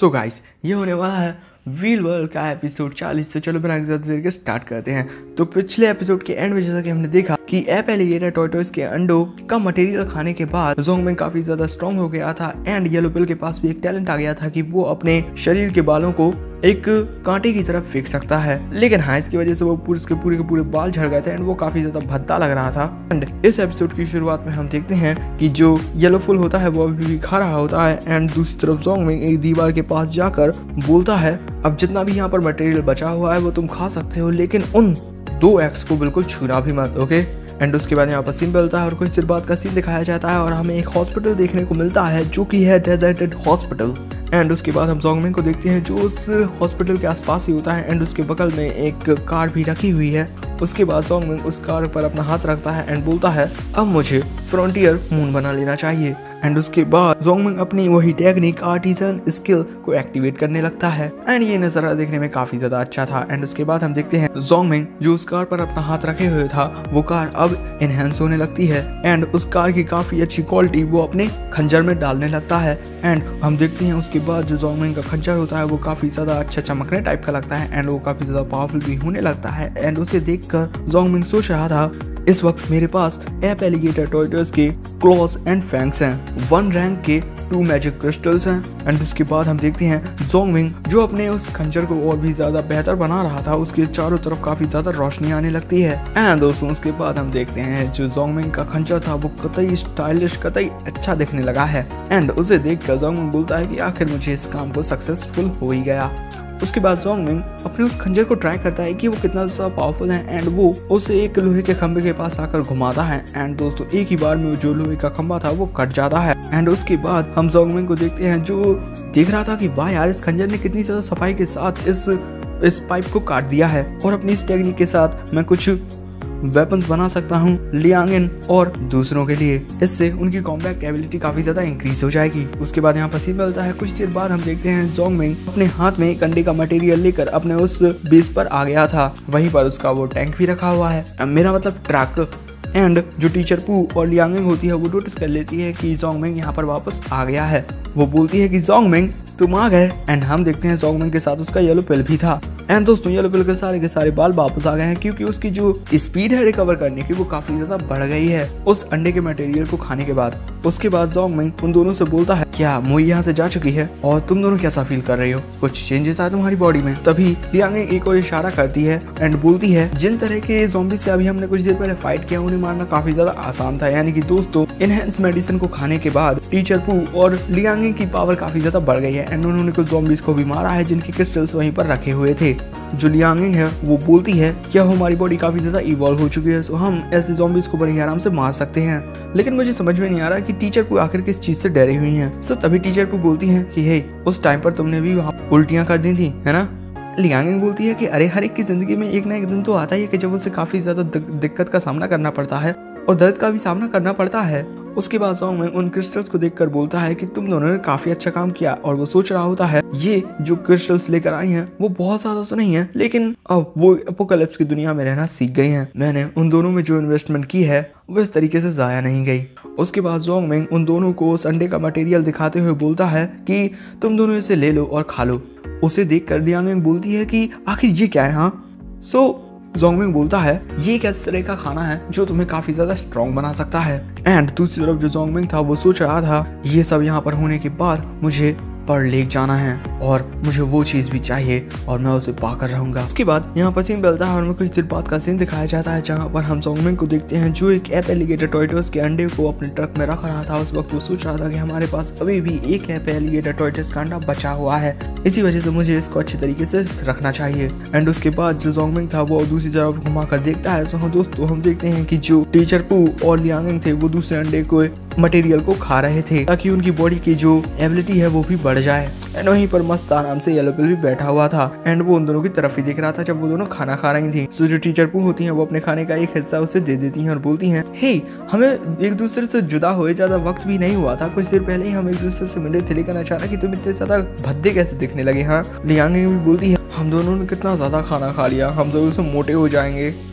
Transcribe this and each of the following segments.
So guys, ये होने वाला है व्हील वर्ल्ड का एपिसोड 40। तो चलो बिना ज़्यादा देर के स्टार्ट करते हैं। तो पिछले एपिसोड के एंड में जैसा कि हमने देखा कि एप एलिगेटर टॉर्टोइस के अंडों का मटेरियल खाने के बाद जोंगमिंग काफी ज्यादा स्ट्रॉन्ग हो गया था एंड येलो पिल के पास भी एक टैलेंट आ गया था कि वो अपने शरीर के बालों को एक कांटे की तरफ फेंक सकता है। लेकिन हाँ, इसकी वजह से वो पूरे के पूरे बाल झड़ गए थे एंड वो काफी ज्यादा भद्दा लग रहा था। एंड इस एपिसोड की शुरुआत में हम देखते हैं कि जो येलो फुल होता है वो अभी भी खा रहा होता है एंड दूसरी तरफ जोंगमिंग एक दीवार के पास जाकर बोलता है, अब जितना भी यहाँ पर मटेरियल बचा हुआ है वो तुम खा सकते हो, लेकिन उन 2 एग्स को बिल्कुल छूना भी मत, ओके। एंड उसके बाद यहाँ पर सीन बदलता है और कुछ देर बाद का सीन दिखाया जाता है और हमें एक हॉस्पिटल देखने को मिलता है जो कि है डेजर्टेड हॉस्पिटल। एंड उसके बाद हम जोंगमिंग को देखते हैं जो उस हॉस्पिटल के आसपास ही होता है एंड उसके बगल में एक कार भी रखी हुई है। उसके बाद जोंगमिंग उस कार पर अपना हाथ रखता है एंड बोलता है, अब मुझे फ्रंटियर मून बना लेना चाहिए। एंड उसके बाद जोंगमिंग अपनी वही टेक्निक आर्टिजन स्किल को एक्टिवेट करने लगता है एंड ये नजारा देखने में काफी ज्यादा अच्छा था। एंड उसके बाद हम देखते हैं जोंगमिंग जो उस कार पर अपना हाथ रखे हुए था वो कार अब एनहेंस होने लगती है एंड उस कार की काफी अच्छी क्वालिटी वो अपने खंजर में डालने लगता है। एंड हम देखते हैं उसके बाद जो जोंगमिंग का खंजर होता है वो काफी ज्यादा अच्छा चमकने टाइप का लगता है एंड वो काफी ज्यादा पावरफुल भी होने लगता है। एंड उसे देखकर जोंगमिंग सोच रहा था, इस वक्त मेरे पास एप एलिगेटर टॉर्टोइस के क्लॉस एंड फैंग्स हैं, 1 रैंक के 2 मैजिक क्रिस्टल्स हैं। एंड उसके बाद हम देखते हैं जोंगमिंग जो अपने उस खंजर को और भी ज्यादा बेहतर बना रहा था, उसके चारों तरफ काफी ज्यादा रोशनी आने लगती है। एंड दोस्तों उसके बाद हम देखते हैं जो जोंगमिंग का खंजर था वो कतई स्टाइलिश, कतई अच्छा दिखने लगा है। एंड उसे देखकर जोंगमिंग बोलता है कि आखिर मुझे इस काम को सक्सेसफुल हो ही गया। उसके बाद जोंगमिंग अपने उस खंजर को ट्राई करता है कि वो कितना ज्यादा पावरफुल है एंड वो उसे एक लोहे के खंभे के पास आकर घुमाता है एंड दोस्तों एक ही बार में जो लोहे का खंभा था वो कट जाता है। एंड उसके बाद हम जोंगमिंग को देखते हैं जो देख रहा था कि वाह यार, इस खंजर ने कितनी ज्यादा सफाई के साथ इस पाइप को काट दिया है और अपनी इस टेक्निक के साथ मैं कुछ वेपन्स बना सकता हूँ लियांगिन और दूसरों के लिए। इससे उनकी कॉम्बैट एबिलिटी काफी ज्यादा इंक्रीज हो जाएगी। उसके बाद यहाँ पर सीन मिलता है। कुछ देर बाद हम देखते हैं जोंगमिंग अपने हाथ में एक अंडे का मटेरियल लेकर अपने उस बेस पर आ गया था, वहीं पर उसका वो टैंक भी रखा हुआ है, मेरा मतलब ट्रक। एंड जो टीचर पू और लियांगिंग होती है वो नोटिस कर लेती है कि जोंगमिंग यहाँ पर वापस आ गया है। वो बोलती है कि जोंगमिंग तुम आ गए। एंड हम देखते हैं जोंगमिंग के साथ उसका येलो पिल भी था। एंड दोस्तों येलो पिल के सारे बाल वापस आ गए हैं क्योंकि उसकी जो स्पीड है रिकवर करने की वो काफी ज्यादा बढ़ गई है उस अंडे के मटेरियल को खाने के बाद। उसके बाद जोंगमिंग उन दोनों से बोलता है, क्या मुई यहाँ से जा चुकी है और तुम दोनों कैसा फील कर रही हो, कुछ चेंजेस आए तुम्हारी बॉडी में? तभी लियांगिंग एक और इशारा करती है एंड बोलती है, जिन तरह के ज़ॉम्बी से अभी हमने कुछ देर पहले फाइट किया उन्हें मारना काफी ज्यादा आसान था। यानी कि दोस्तों इनहेंस मेडिसिन को खाने के बाद टीचर पू और लियांगिंग की पावर काफी ज्यादा बढ़ गई है एंड उन्होंने कुछ ज़ॉम्बीज को भी मारा है जिनके क्रिस्टल्स वहीं पर रखे हुए थे। जो लियांगिंग है वो बोलती है, क्या हमारी बॉडी काफी ज्यादा इवॉल्व हो चुकी है, सो हम ऐसे ज़ॉम्बीज को बड़े आराम से मार सकते हैं। लेकिन मुझे समझ में नहीं आ रहा कि टीचर पू आखिर किस चीज से डरी हुई हैं। सो तभी टीचर पू बोलती हैं कि हे, उस टाइम पर तुमने भी वहाँ उल्टियां कर दी थी, है ना? लियांगिंग बोलती है कि अरे हर एक की जिंदगी में एक ना एक दिन तो आता ही है कि जब उसे काफी ज्यादा दिक्कत का सामना करना पड़ता है और दर्द का भी सामना करना पड़ता है। उसके बाद जोंगमिंग उन क्रिस्टल्स को देखकर बोलता है कि तुम दोनों ने काफी अच्छा काम किया और वो सोच रहा होता है ये जो क्रिस्टल्स लेकर आई हैं वो बहुत ज्यादा तो नहीं है, लेकिन अब वो एपोकलिप्स की दुनिया में रहना सीख गई हैं। मैंने उन दोनों में जो इन्वेस्टमेंट की है वो इस तरीके से जाया नहीं गई। उसके बाद जोंगमिंग उन दोनों को उस अंडे का मटेरियल दिखाते हुए बोलता है कि तुम दोनों इसे ले लो और खा लो। उसे देखकर लियांगिंग बोलती है कि आखिर ये क्या है? हाँ, सो जोंगमिंग बोलता है ये एक इस तरह का खाना है जो तुम्हें काफी ज्यादा स्ट्रॉन्ग बना सकता है। एंड दूसरी तरफ जो जोंगमिंग था वो सोच रहा था ये सब यहाँ पर होने के बाद मुझे पर लेक जाना है और मुझे वो चीज भी चाहिए और मैं उसे पाकर रहूंगा। उसके बाद यहाँ पर सीन बदलता है और हमें कुछ देर बाद का सीन दिखाया जाता है जहाँ पर हम जोंगमिंग को देखते हैं जो एक एप एलिगेटर टॉर्टोइस के अंडे को अपने ट्रक में रख रहा था। उस वक्त वो सोच रहा था कि हमारे पास अभी भी एक एप एलिगेटर टॉर्टोइस का अंडा बचा हुआ है, इसी वजह से मुझे इसको अच्छी तरीके से रखना चाहिए। एंड उसके बाद जो जोंगमिंग था वो दूसरी तरफ घुमा कर देखता है। तो दोस्तों हम देखते हैं कि जो टीचर पू और लियांगिंग थे वो दूसरे अंडे को मटेरियल को खा रहे थे ताकि उनकी बॉडी की जो एबिलिटी है वो भी बढ़ जाए। एंड वहीं पर मस्त आराम से येलो पिल भी बैठा हुआ था एंड वो उन दोनों की तरफ ही देख रहा था जब वो दोनों खाना खा रही थी। सो जो टीचर पू होती हैं वो अपने खाने का एक हिस्सा उसे दे देती हैं और बोलती हैं, हे, हमें एक दूसरे से जुदा हुए ज्यादा वक्त भी नहीं हुआ था, कुछ देर पहले ही हम एक दूसरे से मिले थे, लेकिन अचानक ही तुम इतने ज्यादा भद्दे कैसे दिखने लगे? हाँ, लियांगिंग भी बोलती है, हम दोनों ने कितना ज्यादा खाना खा लिया, हम जरूर से मोटे हो जाएंगे।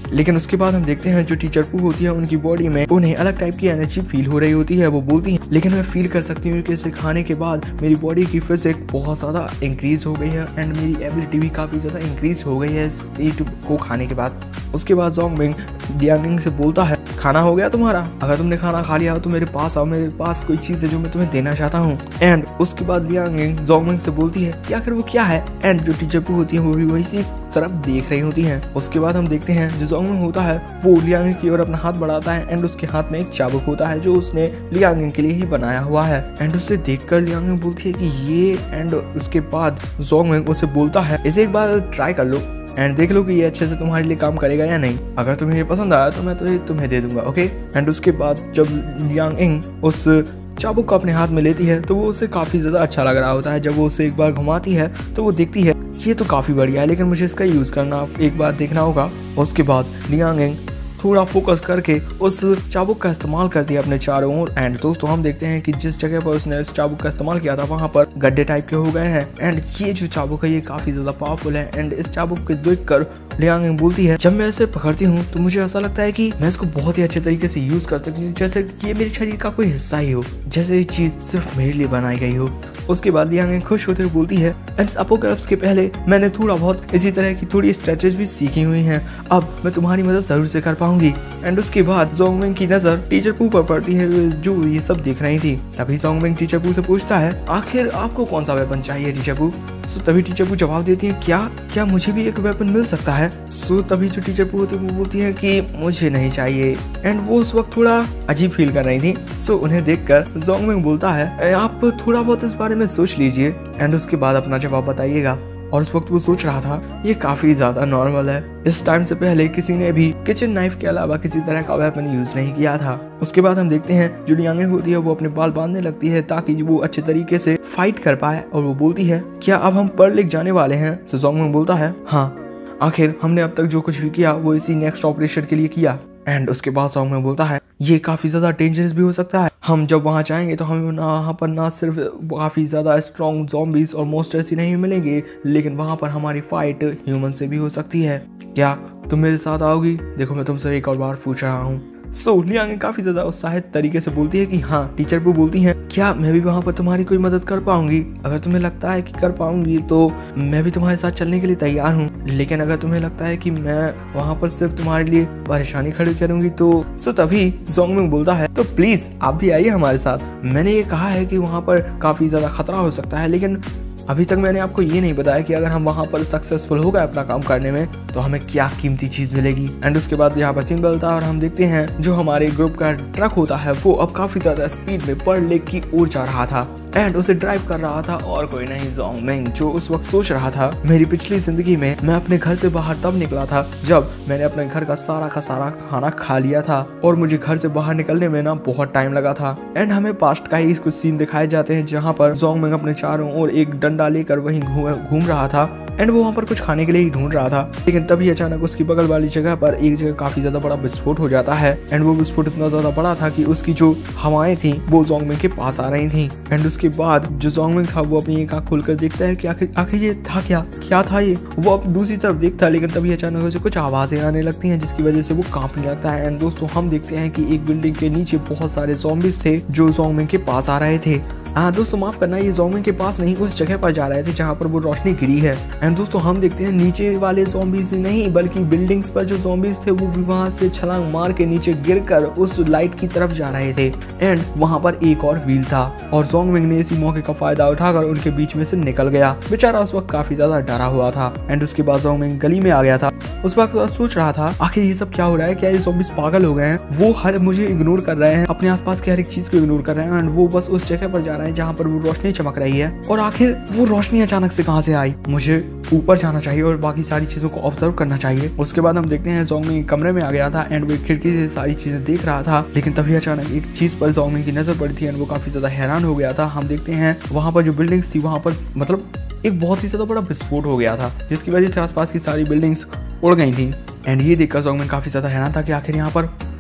लेकिन उसके बाद हम देखते हैं जो टीचर पू होती है उनकी बॉडी में उन्हें अलग टाइप की एनर्जी फील हो रही होती है। वो बोलती है लेकिन मैं फील कर सकती हूँ कि इसे खाने के बाद मेरी बॉडी की फिजिक बहुत ज्यादा इंक्रीज हो गई है एंड मेरी एबिलिटी भी काफी ज्यादा इंक्रीज हो गई है इस ईट को खाने के बाद। उसके बाद जोंगमिंग लियांगिंग से बोलता है खाना हो गया तुम्हारा, अगर तुमने खाना खा लिया हो तो मेरे पास आओ, मेरे पास कोई चीज है जो मैं तुम्हें देना चाहता हूँ। एंड उसके बाद लियांगिंग जोंगमिंग से बोलती है कि आखिर वो क्या है एंड जो टीचर पू होती है वो भी वही तरफ देख रही होती हैं। उसके बाद हम देखते हैं जो जोंगमिंग होता है वो लियांगिंग की ओर अपना हाथ बढ़ाता है एंड उसके हाथ में एक चाबुक होता है जो उसने लियांगिंग के लिए ही बनाया हुआ है। एंड उसे देखकर लियांगिंग बोलती है कि ये, एंड उसके बाद जोंगमिंग उसे बोलता है इसे एक बार ट्राई कर लो एंड देख लो कि ये अच्छे से तुम्हारे लिए काम करेगा या नहीं। अगर तुम्हें ये पसंद आया तो मैं तो तुम्हें दे दूंगा, ओके। एंड उसके बाद जब लियांगिंग उस चाबुक को अपने हाथ में लेती है तो वो उसे काफी ज्यादा अच्छा लग रहा होता है। जब वो उसे एक बार घुमाती है तो वो देखती है ये तो काफी बढ़िया है लेकिन मुझे इसका यूज करना एक बार देखना होगा। उसके बाद लियांगिंग थोड़ा फोकस करके उस चाबुक का इस्तेमाल करती है अपने चारों ओर। एंड दोस्तों हम देखते हैं कि जिस जगह पर उसने उस चाबुक का इस्तेमाल किया था वहां पर गड्ढे टाइप के हो गए हैं। एंड ये जो चाबुक है ये काफी ज्यादा पावरफुल है। एंड इस चाबुक को देखकर लियांगिंग बोलती है जब मैं इसे पकड़ती हूँ तो मुझे ऐसा लगता है कि मैं इसको बहुत ही अच्छे तरीके से यूज कर सकती हूँ, जैसे ये मेरे शरीर का कोई हिस्सा ही हो, जैसे ये चीज सिर्फ मेरे लिए बनाई गई हो। उसके बाद लियांगिंग खुश होते हुए बोलती है इस अपोकैलिप्स के पहले मैंने थोड़ा बहुत इसी तरह की थोड़ी स्ट्रेटेजी भी सीखी हुई हैं, अब मैं तुम्हारी मदद जरूर से कर पाऊंगी। एंड उसके बाद जोंगमिंग की नजर टीचर पू पर पड़ती है जो ये सब देख रही थी। तभी जोंगमिंग टीचर पू से पूछता है आखिर आपको कौन सा वेपन चाहिए टीचर पू। सो तभी टीचर पू जवाब देती है क्या मुझे भी एक वेपन मिल सकता है। सो तभी जो टीचर पू होती है वो बोलती है कि मुझे नहीं चाहिए। एंड वो उस वक्त थोड़ा अजीब फील कर रही थी। सो उन्हें देखकर जोंगमिंग बोलता है आप थोड़ा बहुत इस बारे में सोच लीजिए एंड उसके बाद अपना जवाब बताइएगा। और उस वक्त वो सोच रहा था ये काफी ज्यादा नॉर्मल है, इस टाइम से पहले किसी ने भी किचन नाइफ के अलावा किसी तरह का वेपन यूज नहीं किया था। उसके बाद हम देखते हैं जो लियांगिंग होती है वो अपने बाल बांधने लगती है ताकि वो अच्छे तरीके से फाइट कर पाए। और वो बोलती है क्या अब हम पर लेक जाने वाले हैं। सो जोंगमिंग बोलता है हाँ, आखिर हमने अब तक जो कुछ भी किया वो इसी नेक्स्ट ऑपरेशन के लिए किया। एंड उसके बाद जोंगमिंग बोलता है ये काफी ज्यादा डेंजरस भी हो सकता है, हम जब वहाँ जाएंगे तो हमें वहाँ पर ना सिर्फ काफी ज्यादा स्ट्रॉन्ग ज़ॉम्बीज और मॉन्स्टर्स ही नहीं मिलेंगे लेकिन वहाँ पर हमारी फाइट ह्यूमन से भी हो सकती है, क्या तुम मेरे साथ आओगी। देखो मैं तुमसे एक और बार पूछ रहा हूँ। सो लियांगिंग काफी ज्यादा उत्साहित तरीके से बोलती है कि हाँ। टीचर पू बोलती है क्या मैं भी वहाँ पर तुम्हारी कोई मदद कर पाऊंगी, अगर तुम्हें लगता है कि कर पाऊंगी तो मैं भी तुम्हारे साथ चलने के लिए तैयार हूँ, लेकिन अगर तुम्हें लगता है कि मैं वहाँ पर सिर्फ तुम्हारे लिए परेशानी खड़ी करूंगी तो। सो तभी जोंगमिंग बोलता है तो प्लीज आप भी आइए हमारे साथ। मैंने ये कहा है कि वहाँ पर काफी ज्यादा खतरा हो सकता है लेकिन अभी तक मैंने आपको ये नहीं बताया कि अगर हम वहाँ पर सक्सेसफुल हो गए अपना काम करने में तो हमें क्या कीमती चीज मिलेगी। एंड उसके बाद यहाँ पर सीन बदलता है और हम देखते हैं जो हमारे ग्रुप का ट्रक होता है वो अब काफी ज्यादा स्पीड में पर लेक की ओर जा रहा था। एंड उसे ड्राइव कर रहा था और कोई नहीं जोंगमिंग, जो उस वक्त सोच रहा था मेरी पिछली जिंदगी में मैं अपने घर से बाहर तब निकला था जब मैंने अपने घर का सारा खाना खा लिया था और मुझे घर से बाहर निकलने में ना बहुत टाइम लगा था। एंड हमें पास्ट का ही कुछ सीन दिखाए जाते हैं जहाँ पर जोंगमिंग अपने चारों ओर एक डंडा लेकर वहीं घूम रहा था एंड वो वहाँ पर कुछ खाने के लिए ही ढूंढ रहा था। लेकिन तभी अचानक उसकी बगल वाली जगह पर एक जगह काफी ज्यादा बड़ा विस्फोट हो जाता है। एंड वो विस्फोट इतना ज्यादा बड़ा था कि उसकी जो हवाएं थी वो जोंगमिंग के पास आ रही थी। एंड उसके बाद जो जोंगमिंग था वो अपनी एक आंख खोलकर देखता है कि आखिर ये था क्या था ये। वो अब दूसरी तरफ देखता है लेकिन तभी अचानक उसे कुछ आवाजें आने लगती हैं जिसकी वजह से वो कांपने लगता है। एंड दोस्तों हम देखते हैं कि एक बिल्डिंग के नीचे बहुत सारे ज़ॉम्बीज थे जो जोंगमिंग के पास आ रहे थे। हाँ दोस्तों माफ करना, ये जोंगमिंग के पास नहीं उस जगह पर जा रहे थे जहाँ पर वो रोशनी गिरी है। एंड दोस्तों हम देखते हैं नीचे वाले ज़ॉम्बीज नहीं बल्कि बिल्डिंग्स पर जो ज़ॉम्बीज थे वो भी वहाँ से छलांग मार के नीचे गिरकर उस लाइट की तरफ जा रहे थे। एंड वहाँ पर एक और व्हील था और जोंगमिंग ने इसी मौके का फायदा उठाकर उनके बीच में से निकल गया। बेचारा उस वक्त काफी ज्यादा डरा हुआ था। एंड उसके बाद जोंगमिंग गली में आ गया था। उस वक्त सोच रहा था आखिर ये सब क्या हो रहा है, क्या ये ज़ॉम्बीज पागल हो गए हैं, वो हर मुझे इग्नोर कर रहे हैं, अपने आसपास की हर एक चीज को इग्नोर कर रहे हैं। एंड वो बस उस जगह पर जा रहे हैं जहाँ पर वो रोशनी चमक रही है। और आखिर वो रोशनी अचानक से कहाँ से आई, मुझे ऊपर जाना चाहिए और बाकी सारी चीजों को ऑब्जर्व करना चाहिए। उसके बाद हम देखते हैं जोंगमिंग कमरे में आ गया था एंड वो खिड़की से सारी चीजें देख रहा था। लेकिन तभी अचानक एक चीज पर जोंगमिंग की नजर पड़ी थी एंड वो काफी ज्यादा हैरान हो गया था। हम देखते हैं वहाँ पर जो बिल्डिंग्स थी वहाँ पर मतलब एक बहुत ही ज्यादा बड़ा विस्फोट हो गया था जिसकी वजह से आसपास की सारी बिल्डिंग्स उड़ गई थी। एंड ये देखकर जोंगमिंग काफी ज्यादा हैरान था कि आखिर यहाँ पर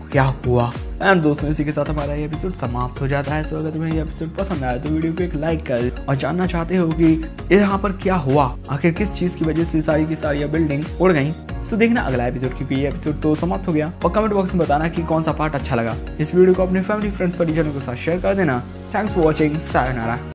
क्या हुआ। एंड दोस्तों इसी के साथ हमारा ये एपिसोड समाप्त हो जाता है। सो अगर तुम्हें ये एपिसोड पसंद आया तो वीडियो को एक लाइक कर और जानना चाहते हो कि यहाँ पर क्या हुआ, आखिर किस चीज की वजह से सारी की सारी बिल्डिंग उड़ गई, सो देखना अगला एपिसोड, क्योंकि ये एपिसोड तो समाप्त हो गया। और कमेंट बॉक्स में बताना कि कौन सा पार्ट अच्छा लगा। इस वीडियो को अपने फैमिली फ्रेंड्स परिजनों के साथ शेयर कर देना। Thanks for watching. सायोनारा।